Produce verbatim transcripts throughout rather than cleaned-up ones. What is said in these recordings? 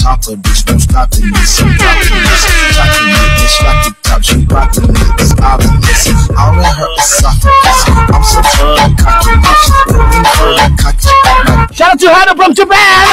top of this, no stopping this. I'm dropping this, jocking it, it's like the top, she rocking it, it's obvious. All in her esophagus, I'm so fucking cocky, bitch. Pulling for the cocky. Shout out to Hannah from Japan!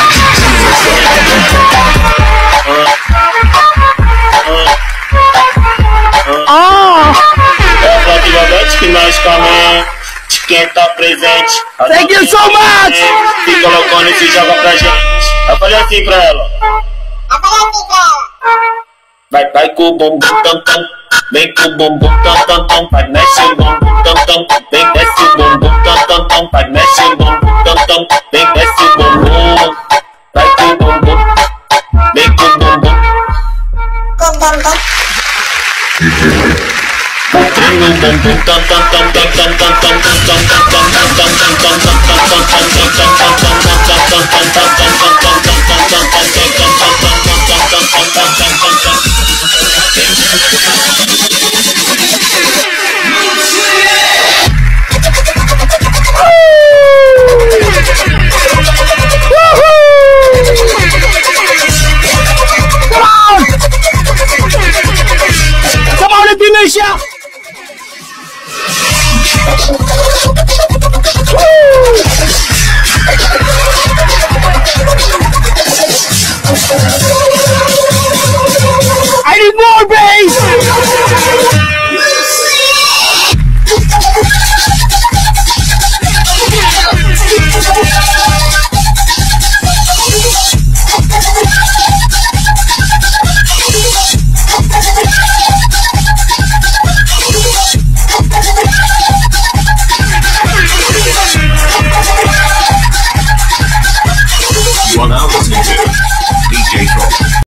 Oh! Que nós comemos, de quem tá presente. Thank you so much! E colocando e se joga pra gente. Eu falei assim pra ela. Eu falei assim pra ela. Vai, vai com o bumbum tam tam. Vem com o bumbum tam tam tam. Vai, mexe o bumbum tam tam. Vem, desce o bumbum tam tam tam. Vai, mexe o bumbum tam tam. Vem, desce o bumbum. Vai com o bumbum. Vem com o bumbum. Com o bumbum. Come on, Indonesia! I need more bass!